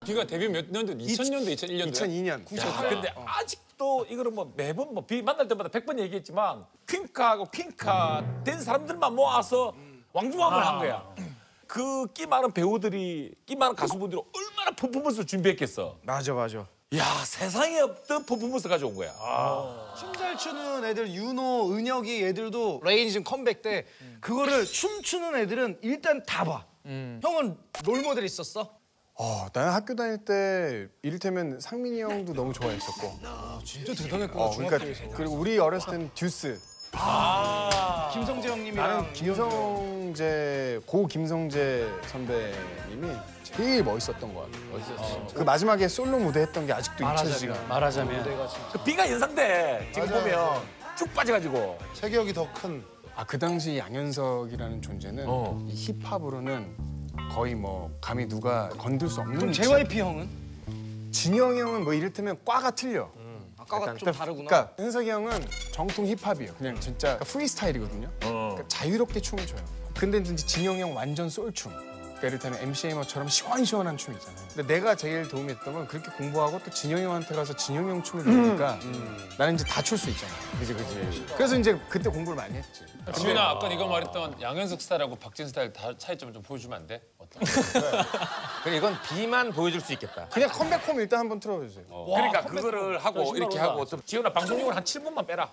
비가 데뷔 몇 년도? 2000년도, 2001년도? 2002년. 근데 아직도 이거는 뭐 매번 뭐 비 만날 때마다 100번 얘기했지만 퀸카하고 퀸카 된 사람들만 모아서 왕중왕을 한 거야. 그 끼 많은 배우들이, 끼 많은 가수분들이 얼마나 퍼포먼스를 준비했겠어. 맞아. 야, 세상에 없던 퍼포먼스 가져온 거야. 춤 잘 추는 애들, 윤호, 은혁이 애들도 레이니즘 컴백 때 그거를 춤추는 애들은 일단 다 봐. 형은 롤모델 있었어? 나는 학교 다닐 때 이를테면 상민이 형도 너무 좋아했었고. 진짜 대단했구나, 중학교에서. 그리고 우리 어렸을 때는 듀스. 김성재 형님이랑 나는 고 김성재 선배님이 제일 멋있었던 것 같아요. 멋있었어. 그 마지막에 솔로 무대 했던 게 아직도 잊혀지지가 않아. 말하자면. 그 비가 연상돼. 지금 보면 쭉 빠져가지고. 체격이 더 큰. 그 당시 양현석이라는 존재는 이 힙합으로는 거의 뭐 감히 누가 건들 수 없는. 그럼 JYP 형은? 진영이 형은 뭐 이를테면 과가 틀려. 아까가 좀 다르구나. 그러니까 현석이 형은 정통 힙합이에요. 그냥 진짜 그러니까 프리스타일이거든요. 그러니까 자유롭게 춤을 춰요. 근데 이제 진영이 형 완전 솔춤. 그러니까 이를테면 MC 에머처럼 시원시원한 춤 있잖아요. 근데 내가 제일 도움이 됐던 건 그렇게 공부하고 또 진영이 형한테 가서 진영이 형 춤을 배우니까 나는 이제 다 출 수 있잖아. 그지. 그래서 이제 그때 공부를 많이 했지. 지민아, 아까 네가 말했던 양현석 스타일하고 박진 스타일 차이점 좀 보여주면 안 돼? 어떤? 그래 이건 비만 보여줄 수 있겠다. 그냥 컴백홈 일단 한번 틀어주세요. 그러니까 그거를 하고 이렇게 하고 또 지훈아 방송용을 한 7분만 빼라.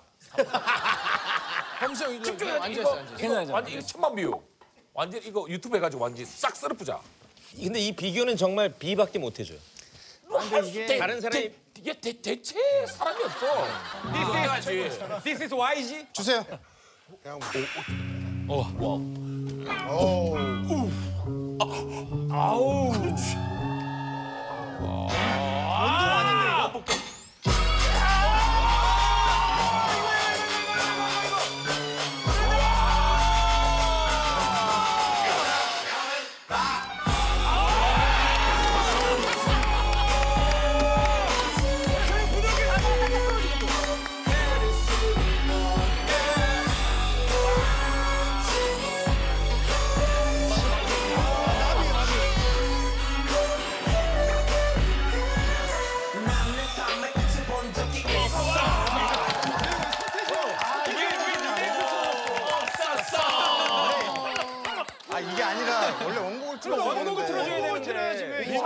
범수 형 집중해서 이거 완전 이거 천만 뷰. 완전 이거 유튜브 해가지고 완전 싹 썰어보자. 근데 이 비교는 정말 비밖에 못 해줘요. 근데 이게 다른 사람이 이게 대체 사람이 없어. This is YG? 주세요. 이게 아니라 원래 원곡을 틀어줘야지.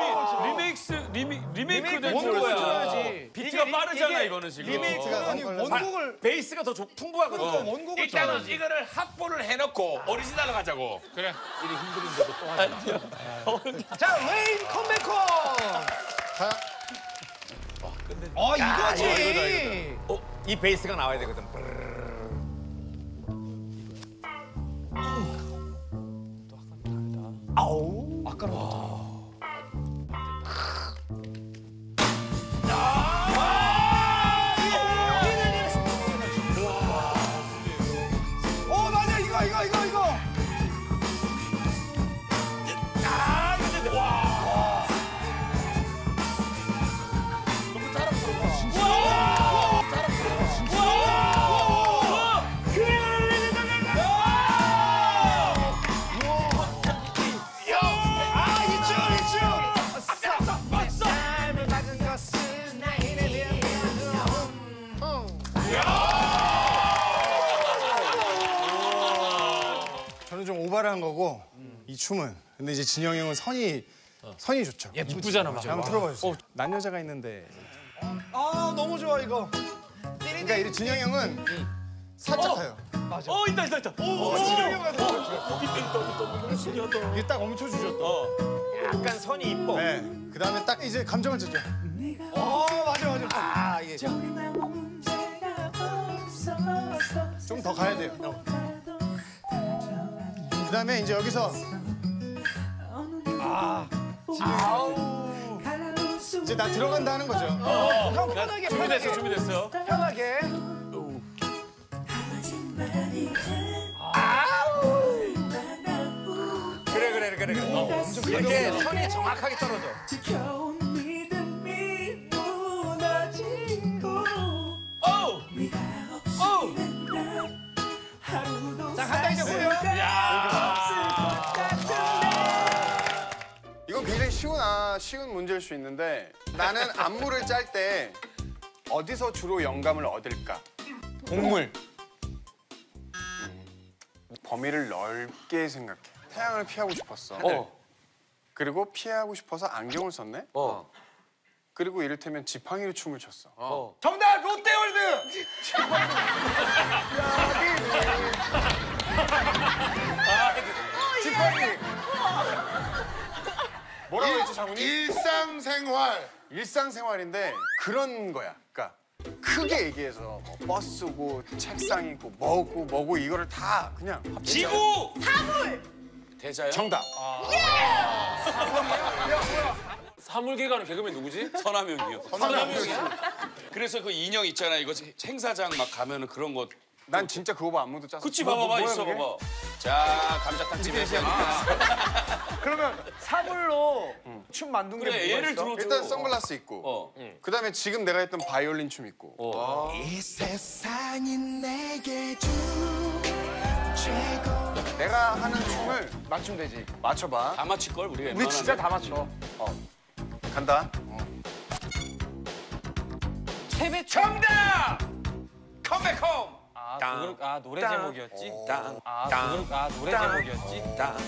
리메이크도 원곡을 틀어야지. 비트가 빠르잖아, 이거는 지금. 리메이크가 아니 원곡을 베이스가 더 풍부하거든. 원곡을 일단은 틀어야지. 이거를 확보를 해놓고 오리지널로 가자고. 그래. 이리 힘든데도 또 하자. 자, 레인 컴백홈. 이거지. 이 베이스가 나와야 되거든. 아까랑 맞아 이거. 저는 좀 오바를 한 거고 이 춤은. 근데 이제 진영이 형은 선이 좋죠. 예쁘잖아, 막. 한번 틀어봐 주세요. 난 여자가 있는데. 너무 좋아 이거. 그러니까 이 진영이 형은 살짝 가요. 맞아. 있다. 진영이 형 같아. 이게 딱 멈춰주죠 또. 약간 선이 이뻐. 네. 그다음에 딱 이제 감정을 주죠. 맞아. 이게 좀 더 가야 돼요. 그다음에 이제 여기서 이제 나 들어간다 하는 거죠. 형 편하게 준비됐어. 편하게. 그래. 이렇게 선이 정확하게 떨어져. 자, 간다 이제 보여. 이건 굉장히 쉬운 문제일 수 있는데 나는 안무를 짤 때 어디서 주로 영감을 얻을까? 동물. 범위를 넓게 생각해. 태양을 피하고 싶었어. 그리고 피하고 싶어서 안경을 썼네. 그리고 이를테면 지팡이로 춤을 췄어. 정답 롯데월드. 지팡이. 뭐라고 했지 장훈이? 일상생활인데 그런 거야. 그러니까 크게 얘기해서 뭐 버스고 책상이고 뭐고 이거를 다 그냥 지구. 대자요? 정답. 사물개가는 개그맨 누구지? 서남영이요. 서남영이야? 그래서 그 인형 있잖아. 이거 행사장 막 가면은 그런 거. 난 진짜 그거 봐 안무도 짰어. 그치 뭐, 봐봐봐 뭐야, 있어 그게? 봐봐. 자 감자탕집에서. 그러면 사물로 춤 만든 게 그래 뭐가 예를 있어? 들어줘. 일단 선글라스 있고 그다음에 지금 내가 했던 바이올린 춤 있고 내가 하는 춤을 맞추면 되지. 맞춰봐. 다 맞힐 걸 우리가. 우리 진짜 다 맞춰. 간다. 정답. 컴백홈. 노래 제목이었지? 노래 제목이었지?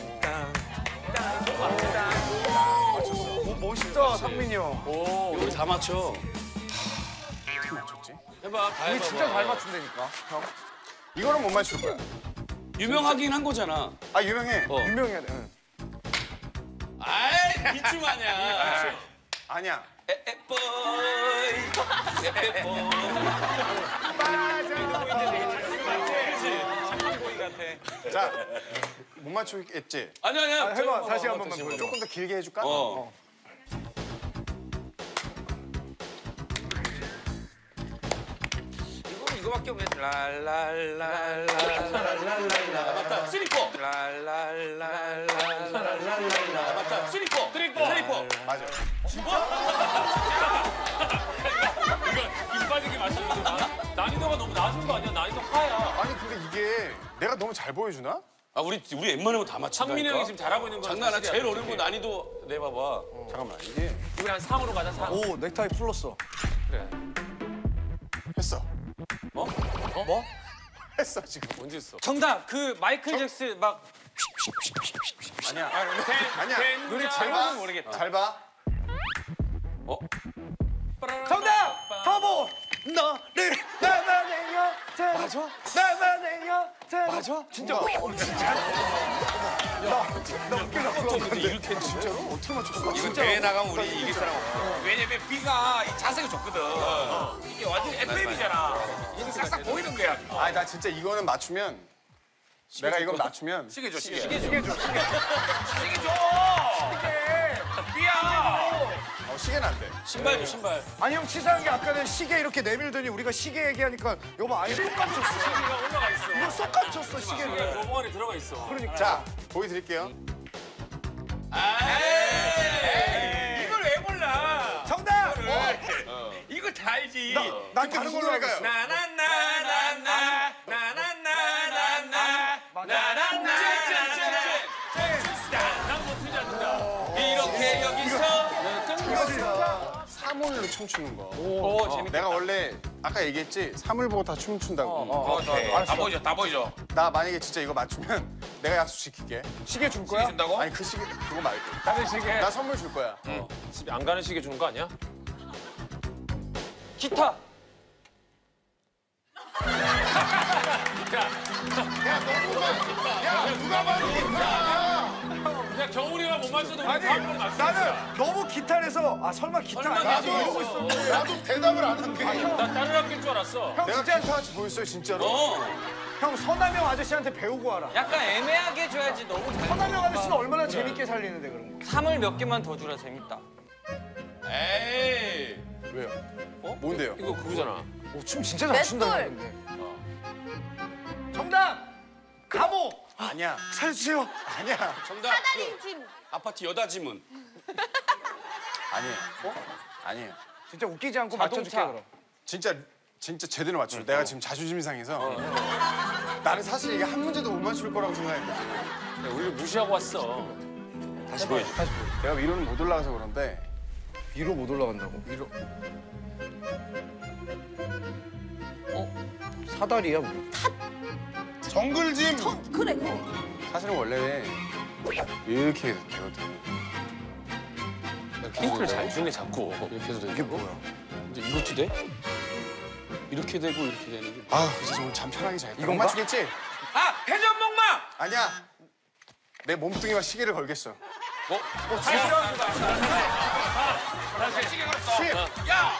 오, 멋있다 상민이 형. 우리 다 맞춰. 어떻게 맞췄지? 해봐 다 우리 해봐. 진짜 잘 맞춘다니까. 이거는 못 맞출 거야. 유명하긴 한 거잖아. 아 유명해. 유명해야 돼. 응. 아이 이춤 아니야. 아니야. 에뽀이 에뽀이. 자, 못 맞추겠지? 아니야. 해봐 다시 한 번만 보여줘. 조금 더 길게 해줄까? 이거밖에 없네. 랄랄랄랄랄랄랄랄. 맞다. 스리퍼. 랄랄랄랄랄랄랄. 맞다. 스리퍼. 스리퍼. 맞아. 힘 빠지게 맞추는 거 난이도가 너무 낮은 거 아니야? 난이도 하야. 아니 근데 이게 내가 너무 잘 보여주나? 아 우리 웬만하면 다 맞춘다니까. 상민이 형이 지금 잘하고 있는 거 장난 아니야. 제일 어려운 거 난이도 내봐봐. 잠깐만 이게 우리 한 3으로 가자 3. 오 넥타이 풀렀어. 했어. 어? 뭐? 했어 지금. 언제 했어? 정답! 그 마이클 잭슨 막 아니야. 아니야. 노래 제목은 모르겠다. 잘 봐. 정답 터보. 너를 나만의 여자. 맞아? 나만의 여자. 맞아? 진짜. 근데 이렇게 진짜로? 어떻게 맞췄어? 이거 대회 나가면 우리 이길 사람 없어. 왜냐면 B가 이 자세가 좋거든. 이게 완전 FM이잖아. 이거 싹싹 보이는 거야. 아 나 진짜 이거는 맞추면 내가 이건 맞추면 시계 줘, 시계. 시계 줘. 시계 줘. B야. 시계는 안 돼. 신발 줘 신발. 아니 형 치사한 게 아까는 시계 이렇게 내밀더니 우리가 시계 얘기하니까 여보 아예 쏙 감췄어. 시계가 올라가 있어. 이거 쏙 감췄어 시계를. 조봉 안에 들어가 있어. 그러니까. 자 보여드릴게요. 이걸 왜 몰라? 정답. 이거 다 알지. 난 다른 걸로 알고 있어. 나나나나나 나나나나나 나나나 난못 틀지 않는다. 이렇게 여기서 사물로 춤추는 거. 오 재밌다. 내가 원래 아까 얘기했지 사물 보고 다 춤춘다고. 다 보이죠, 다 보이죠. 나 만약에 진짜 이거 맞추면 내가 약속 지킬게. 시계 줄 거야? 준다고? 아니 그 시계 그거 말고. 다른 시계. 나 선물 줄 거야. 집에 안 가는 시계 주는 거 아니야? 기타! 그냥 경훈이가 못 맞춰도 우리 아니 다음번에 맞추자. 나는 너무 기타에서 아 설마 기타 아니야? 이러고 있어. 나도 대답을 안 한 게. 나 다른 학교인 줄 알았어. 형 내가 진짜 기타 보였어요 진짜로. 형 서남영 아저씨한테 배우고 와라. 약간 애매하게 줘야지 너무 잘. 서남영 아저씨는 얼마나 재밌게 살리는데 그런 거. 3을 몇 개만 더 주라 재밌다. 에이. 왜요? 뭔데요? 이거 그거잖아. 오, 춤 진짜 잘 춘다 근데. 정답. 감옥. 아니야. 살려주세요. 아니야. 정답. 아파트 여다 지문. 아니에요. 아니에요. 진짜 웃기지 않고 자동차. 맞춰줄게 그럼. 진짜 제대로 맞춰. 내가 지금 자존심이 상해서. 나는 사실 이게 한 문제도 못 맞출 거라고 생각했거든. 우리를 무시하고 왔어. 다시 보여줘. 내가 위로는 못 올라가서 그런데 위로 못 올라간다고? 위로. 사다리야 뭐. 정글짐. 그래. 사실은 원래 이렇게 되거든. 힌트를 잘 주네 자꾸. 이렇게 해도 돼. 이게 뭐야? 이제 이것도 돼? 이렇게 되고 이렇게 되는 게. 아, 진짜 오늘 잠 편하게 자겠다. 이건가? 못 맞추겠지? 아 회전목마. 아니야. 내 몸뚱이와 시계를 걸겠어. 시계 걸었어. 야.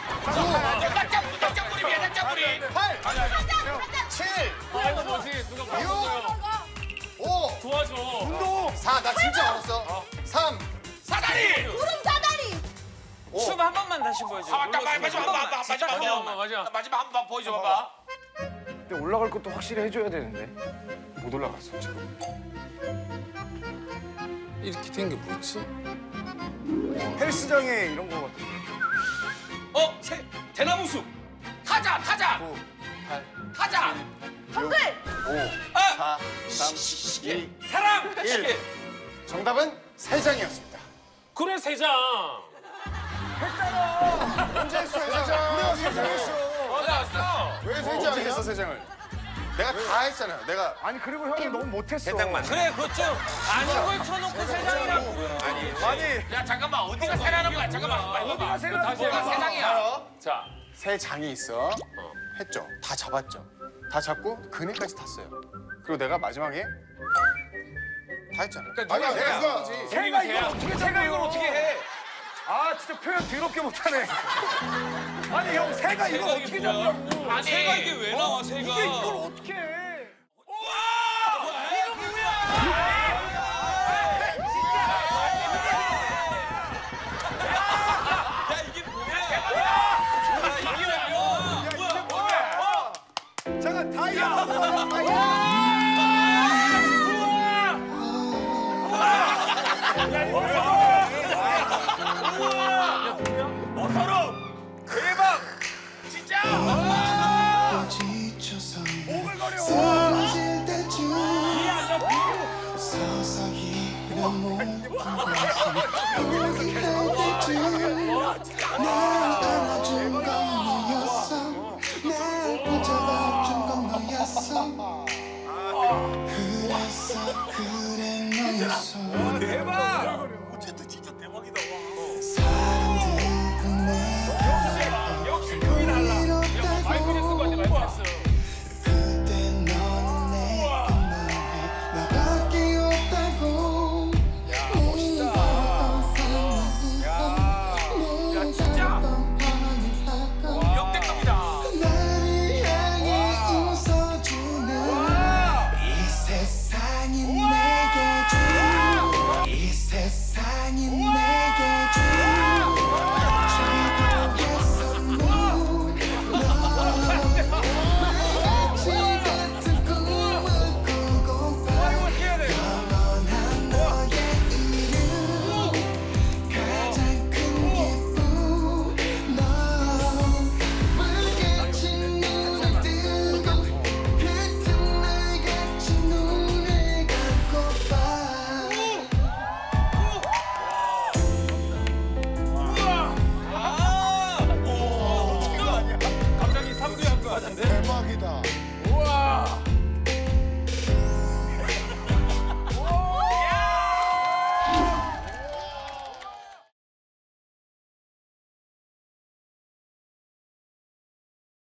짝짝부리야 짝짝부리. 8, 7, 아이고 뭐지 누가 바꿔줘요. 5, 도와줘. 4. 나 진짜 알았어. 3, 사다리. 구름 사다리. 춤 한 번만 다시 보여줘. 마지막 한 마지막 한 번 보여줘 봐봐. 근데 올라갈 것도 확실히 해줘야 되는데. 못 올라갔어, 지금. 이렇게 된 게 뭐지? 헬스장에 이런 거 같은데. 대나무숲. 타자. 9, 8, 타자. 정글. 5, 4, 3, 2, 사랑. 1. 정답은 3장이었습니다. 그래 세 장. 언제 했어, 3장? 우리가 3장 했어. 나왔어. 왜 3장이야? 했어, 3장을? 내가 다 했잖아. 내가 아니 그리고 형이 너무 못했어. 그래 그거 좀 아닌 걸 쳐놓고 세 장이라고. 아니 야 잠깐만 어디가 세라는 거야? 잠깐만 어디가 세라는 다시 거야? 해봐. 세 장이야. 자, 3장이 있어. 했죠. 다 잡았죠. 다 잡고 그네까지 탔어요. 그리고 내가 마지막에 다 했잖아. 아니야 내가 새가 이걸 어떻게 해? 아 진짜 표현 더럽게 못하네. 아니 형 새가 이걸 어떻게 잡냐고. 아니 새가 이게 왜 나와 새가? 이게 이걸 어떻게 해? 잠깐 다이아. 대박. 진짜. 대박. 어쨌든 진짜 대박이다. 역시 그게 달라. 마이클 잭슨 같아 마이클 잭슨. 대박이다.